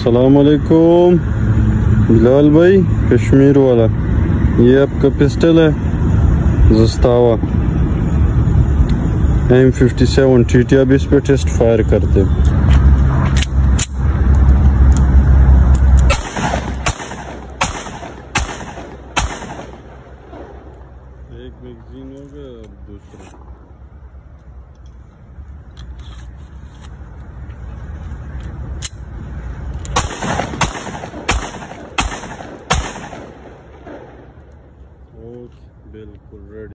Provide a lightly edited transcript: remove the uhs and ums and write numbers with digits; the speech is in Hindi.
अस्सलामुअलैकुम बिलाल भाई, कश्मीर वाला। ये आपका पिस्टल है ज़स्तावा M57 TT। अब इस पे टेस्ट फायर करते। एक मैगजीन हो गया, अब दूसरा। बिल्कुल रेडी।